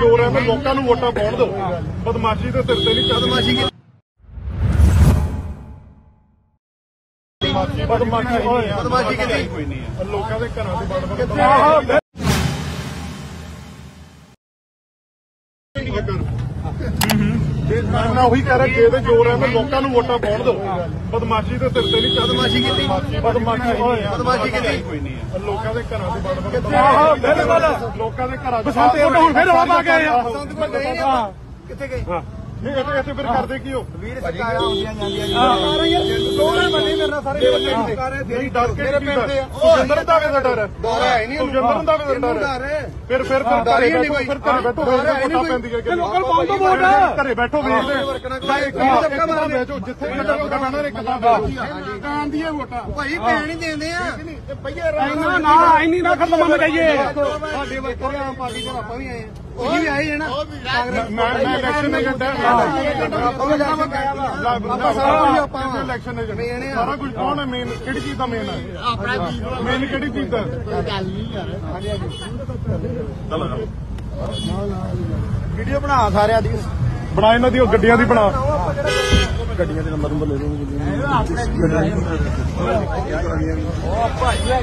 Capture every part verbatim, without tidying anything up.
ਜ਼ੋਰ ਹੈ ਮੈਂ ਲੋਕਾਂ ਨੂੰ ਵੋਟਾਂ ਪਾਉਣ ਦਿਓ। ਬਦਮਾਸ਼ੀ ਤੇ ਸਿਰ ਤੇ ਨਹੀਂ ਬਦਮਾਸ਼ੀ ਬਦਮਾਸ਼ੀ ਬਦਮਾਸ਼ੀ ਕਿਤੇ ਕੋਈ ਨਹੀਂ ਹੈ। ਲੋਕਾਂ ਦੇ ਘਰਾਂ ਦੇ ਵੜ ਮੈਂ ਉਹੀ ਕਹਿ ਰਿਹਾ ਜੇ ਤੇ ਜ਼ੋਰ ਹੈ ਮੈਂ ਲੋਕਾਂ ਨੂੰ ਵੋਟਾਂ ਪਾਉਣ ਦਿਓ। ਬਦਮਾਸ਼ੀ ਤੇ ਸਿਰ ਤੇ ਨਹੀਂ ਬਦਮਾਸ਼ੀ ਕੀਤੀ ਬਦਮਾਸ਼ੀ ਬਦਮਾਸ਼ੀ ਕਿਤੇ ਕੋਈ ਨਹੀਂ ਹੈ। ਲੋਕਾਂ ਦੇ ਘਰਾਂ ਦੇ ਵੜ ਬਿਲਕੁਲ ਲੋਕਾਂ ਦੇ ਘਰਾਂ ਚ ਹੁਣ ਫਿਰ ਰੌਲਾ ਪਾ ਗਏ ਆ ਕਿੱਥੇ ਗਏ ਨਹੀਂ ਇੱਥੇ ਇੱਥੇ ਫਿਰ ਕਰਦੇ ਕੀ ਹੋ ਵੀਰ ਸਰਕਾਰਾਂ ਹੁੰਦੀਆਂ ਜਾਂਦੀਆਂ ਦੋਵੇਂ ਬੰਦੇ ਮੇਰੇ ਨਾਲ ਸਾਰੇ ਨਹੀਂ ਡਰ ਕੇ ਸੁਖਿੰਦਰ ਦਾ ਵੀ ਡਰ ਹੈ ਡਰ ਹੈ ਨਹੀਂ ਸੁਖਿੰਦਰ ਦਾ ਵੀ ਡਰ ਹੈ ਫਿਰ ਫਿਰ ਫਿਰ ਘਰੇ ਬੈਠੋ ਫਿਰ ਘਰੇ ਬੈਠੋ ਵੋਟਾਂ ਪੈਂਦੀਆਂ ਕਿ ਲੋਕਲ ਪਾਉਣ ਤੋਂ ਵੋਟ ਘਰੇ ਬੈਠੋ ਵੇਖਦੇ ਧੱਕਾ ਮਾਰ ਬੈਠੋ ਜਿੱਥੇ ਵੀ ਵੋਟਾਂ ਪੈਣਾ ਇੱਕ ਤਾਂ ਕਾਂ ਦੀਆਂ ਵੋਟਾਂ ਭਾਈ ਪੈਣ ਹੀ ਦਿੰਦੇ ਆ ਪਈਏ ਨਾ ਨਾ ਇੰਨੀ ਨਾ ਖਤਮ ਮੰਨ ਜਾਈਏ ਸਾਡੇ ਵਰਕਰ ਆਮ ਪਾਰਟੀ ਦੇ ਆਪਾਂ ਵੀ ਆਏ ਆ ਉਹੀ ਵੀ ਆਏ ਹੈ ਨਾ ਮੈਂ ਮੈਂ ਇਲੈਕਸ਼ਨ ਏਜੰਟ ਹਾਂ ਇਲੈਕਸ਼ਨ ਏਜੰਟ ਸਾਰਾ ਕੁਝ ਕੌਣ ਹੈ ਮੇਨ ਕਿਹੜੀ ਚੀਜ਼ ਦਾ ਮੇਨ ਹੈ ਮੇਨ ਕਿਹੜੀ ਚੀਜ਼ ਦਾ ਗੱਲ ਨਹੀਂ ਯਾਰ ਹਾਂਜੀ ਹਾਂਜੀ ਵੀਡੀਓ ਬਣਾ ਸਾਰਿਆਂ ਦੀ ਬਣਾ ਇਹਨਾਂ ਦੀ ਗੱਡੀਆਂ ਦੀ ਬਣਾ ਗੱਡੀਆਂ ਦੇ ਨੰਬਰ ਨੰਬਰ ਲੈ ਲਓ ਭਾਈ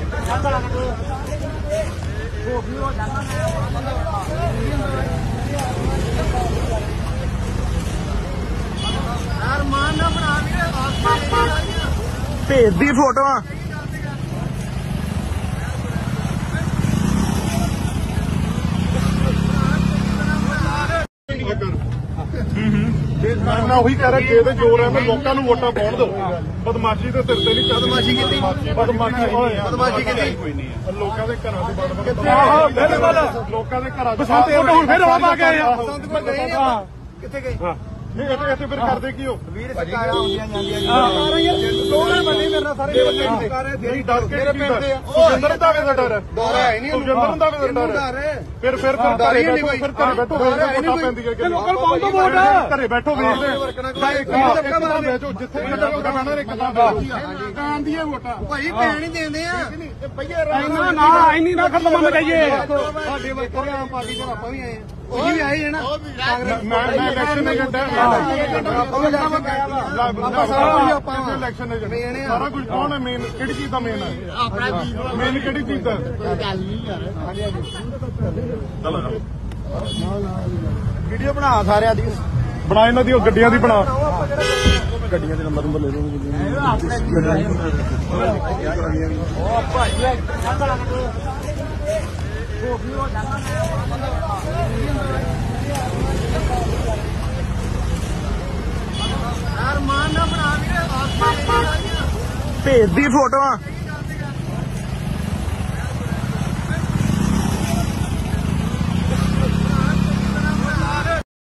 ਭੇਜਦੀ ਫੋਟੋਆਂ ਮੈਂ ਉਹੀ ਕਹਿ ਰਿਹਾ ਜੇ ਤੇ ਜ਼ੋਰ ਹੈ ਮੈਂ ਲੋਕਾਂ ਨੂੰ ਵੋਟਾਂ ਪਾਉਣ ਦਿਓ। ਬਦਮਾਸ਼ੀ ਤੇ ਸਿਰ ਤੇ ਨਹੀਂ ਬਦਮਾਸ਼ੀ ਕੀਤੀ ਬਦਮਾਸ਼ੀ ਬਦਮਾਸ਼ੀ ਕਿਤੇ ਕੋਈ ਨਹੀਂ ਹੈ। ਲੋਕਾਂ ਦੇ ਘਰਾਂ ਦੇ ਵੜ ਬਿਲਕੁਲ ਲੋਕਾਂ ਦੇ ਘਰਾਂ ਚ ਹੁਣ ਫਿਰ ਰੌਲਾ ਪਾ ਗਏ ਆ ਕਿੱਥੇ ਗਏ ਨਹੀਂ ਇੱਥੇ ਇੱਥੇ ਫਿਰ ਕਰਦੇ ਕੀ ਹੋ ਵੀਰ ਸਰਕਾਰਾਂ ਹੁੰਦੀਆਂ ਜਾਂਦੀਆਂ ਦੋਵੇਂ ਬੰਦੇ ਮੇਰੇ ਨਾਲ ਸਾਰੇ ਨਹੀਂ ਡਰ ਕੇ ਸੁਖਿੰਦਰ ਦਾ ਵੀ ਡਰ ਹੈ ਡਰ ਹੈ ਨਹੀਂ ਸੁਖਿੰਦਰ ਦਾ ਵੀ ਡਰ ਹੈ ਫਿਰ ਫਿਰ ਫਿਰ ਘਰੇ ਬੈਠੋ ਫਿਰ ਘਰੇ ਬੈਠੋ ਵੋਟਾਂ ਪੈਂਦੀਆਂ ਕਿ ਲੋਕਲ ਪਾਉਣ ਤੋਂ ਵੋਟ ਘਰੇ ਬੈਠੋ ਵੇਖਦੇ ਧੱਕਾ ਮਾਰ ਬੈਠੋ ਜਿੱਥੇ ਵੀ ਵੋਟਾਂ ਪੈਣਾ ਇੱਕ ਤਾਂ ਕਾਂ ਦੀਆਂ ਵੋਟਾਂ ਭਾਈ ਪੈਣ ਹੀ ਦਿੰਦੇ ਆ ਪਈਏ ਨਾ ਨਾ ਇੰਨੀ ਨਾ ਖਤਮ ਮੰਨ ਜਾਈਏ ਸਾਡੇ ਵਰਕਰ ਆਮ ਪਾਰਟੀ ਦੇ ਆਪਾਂ ਵੀ ਆਏ ਆ ਉਹੀ ਵੀ ਆਏ ਹੈ ਨਾ ਮੈਂ ਮੈਂ ਇਲੈਕਸ਼ਨ ਏਜੰਟ ਇਲੈਕਸ਼ਨ ਏਜੰਟ ਸਾਰਾ ਕੁਝ ਕੌਣ ਹੈ ਮੇਨ ਕਿਹੜੀ ਚੀਜ਼ ਦਾ ਮੇਨ ਹੈ ਮੇਨ ਕਿਹੜੀ ਚੀਜ਼ ਦਾ ਗੱਲ ਨਹੀਂ ਯਾਰ ਹਾਂਜੀ ਹਾਂਜੀ ਵੀਡੀਓ ਬਣਾ ਸਾਰਿਆਂ ਦੀ ਬਣਾ ਇਹਨਾਂ ਦੀ ਗੱਡੀਆਂ ਦੀ ਬਣਾ ਗੱਡੀਆਂ ਦੇ ਨੰਬਰ ਨੰਬਰ ਲੈ ਲਓ ਭਾਈ ਭੇਜਦੀ ਫੋਟੋਆਂ